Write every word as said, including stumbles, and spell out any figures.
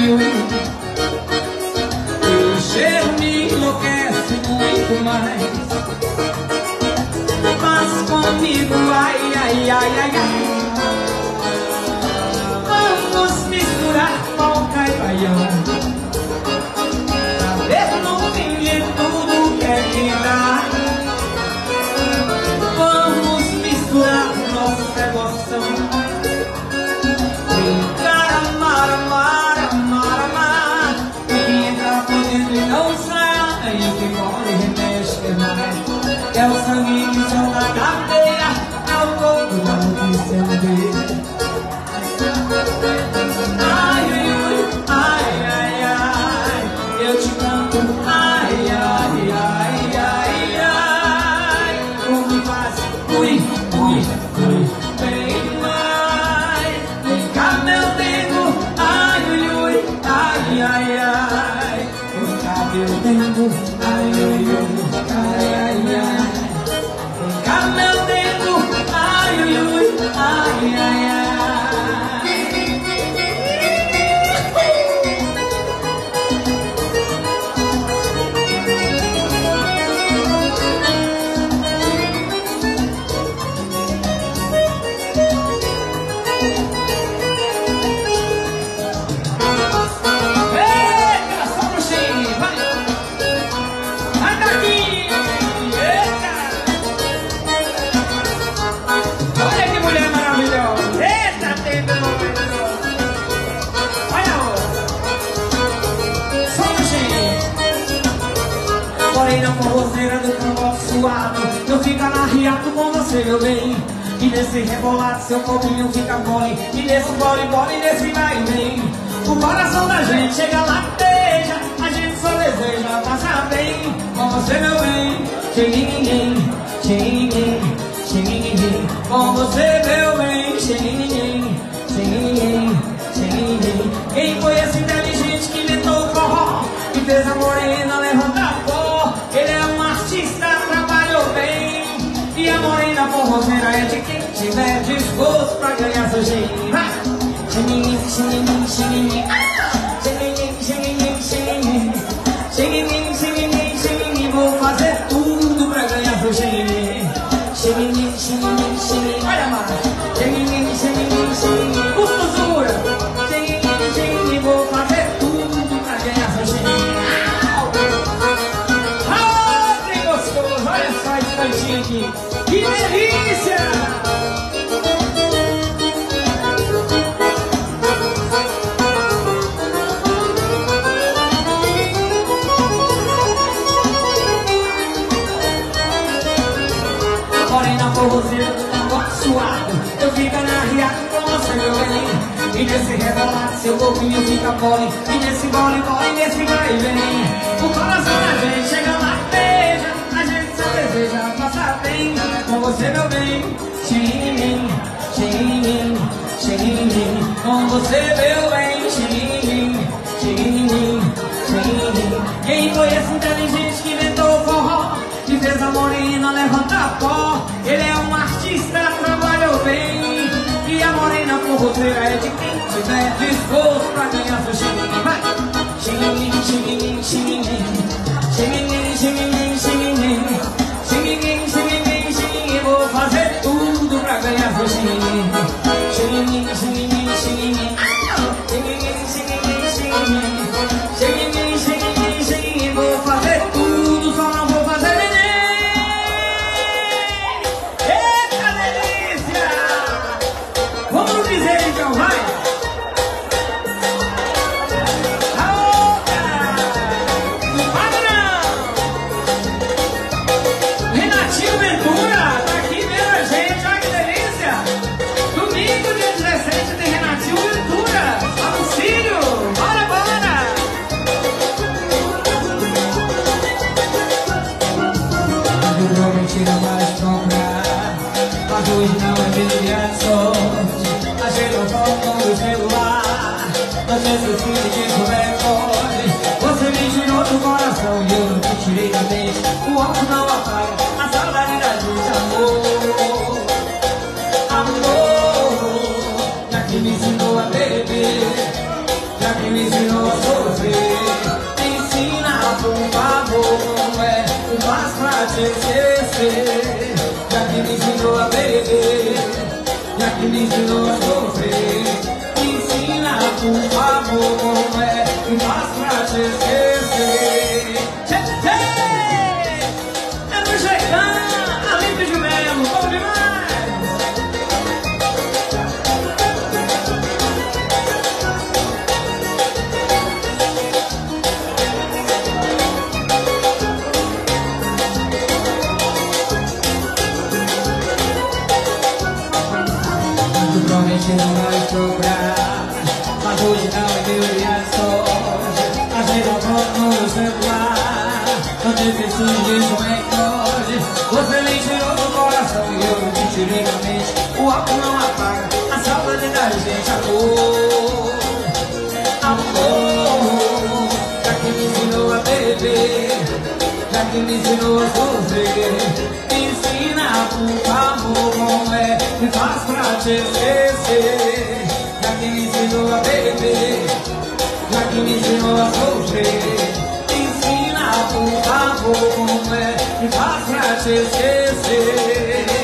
O cheiro me enlouquece muito mais. Mas comigo, ai, ai, ai, ai, ai. Vamos misturar polca e baião, pra ver no fim de tudo que é vida. Vamos misturar nossa emoção. Brincar, amar, amar, amar, amar. Quem entra por dentro e não sai, aí que corre remexe mais. É o sangue que solta a cadeia, é o corpo da notícia dele. Ai, ai, ai, ai, eu te canto. Ai, ai, ai, ai, ai, como me faz, ui, ui, ui, bem demais. Vem cá, meu tempo, ai, ui, ui, ai, ai, ai, vem cá, meu tempo, ai, ui, ui, ai, ai, ai, vem cá, meu tempo, ai, ui, ui, ai, ai, ai. Morena forrozeira do cangote suado, eu fico anarriado com você, meu bem. E nesse rebolado seu corpinho fica mole, e nesse bole, bole, e nesse vai e vem. O coração da gente chega lá, beija, a gente só deseja passar bem com você, meu bem. Xinguinguim, xinguinguim, xinguinguim, com você, meu bem. Xinguinguim, xinguinguim, xinguinguim. Quem foi esse inteligente que inventou o forró e fez a morena levantar pó? Ele é um artista, trabalhou bem. E a morena forrozeira é de quem tiver disposto pra ganhar seu jeito. Xinguinguim, xinguinguim, xinguinguim, xinguinguim, xinguinguim, xinguinguim, xinguinguim, xinguinguim, xinguinguim, vou fazer tudo pra ganhar seu jeito. Xinguinguim, xinguinguim, xinguinguim, olha mais. Xinguinguim, xinguinguim, xinguinguim, costura. Xinguinguim, xinguinguim, vou fazer tudo pra ganhar seu jeito. Olha só esse cantinho aqui, que delícia! Morena forrozeira do cangote suado, eu fico anarriado com você, meu bem. E nesse rebolado seu corpinho fica mole, e nesse bole, bole, e nesse vai e vem. O coração da gente chega lá, beija, a gente só deseja passar bem com você, meu bem. Xinguinguim, xinguinguim, xinguinguim, com você, meu bem. Xinguinguim, xinguinguim, xinguinguim. Quem foi esse inteligente que inventou o forró e fez a morena levantar pó? Ele é um artista, trabalhou bem. E a morena forrozeira é de quem tiver disposto pra ganhar seu xinguinguim. Vai! Xinguinguim, xinguinguim, xinguinguim, xinguinguim, xinguinguim, xinguinguim, xinguinguim, xinguinguim, xinguinguim, vou fazer tudo pra ganhar seu xinguinguim. Xinguinguim, xinguinguim, xinguinguim, xinguinguim, xinguinguim, xinguinguim, xinguinguim, xinguinguim, xinguinguim, vou fazer tudo, só não vou fazer neném. Eita delícia! Vamos dizer então, vai! Mentira mais comprar, mas hoje não é dia de sorte. Achei o foto no celular, não sei se eu fui de recorde. Você me tirou do coração e eu não te tirei da mente. O álcool não apaga a saudade da gente, amor. Amor, já que me ensinou a beber, já que me ensinou me ensinou a sofrer. Me ensina, por favor, como é que faz pra te esquecer. Tchê, tchê! É no jeitão, Alípio de Melo, bom demais! Tu promete não vai sobrar, mas hoje não é meu dia de sorte. Agenda a foto no meu celular, não te esqueci disso bem hoje. Você me tirou do coração e eu te tirei da mente. O álcool não apaga a saudade da gente. Amor, amor, já que me ensinou a beber, já que me ensinou a sofrer, me ensina, por favor, como é que faz pra te esquecer. Já que me ensinou a beber, já que me ensinou a sofrer, me ensina, por favor, como é que faz pra te esquecer.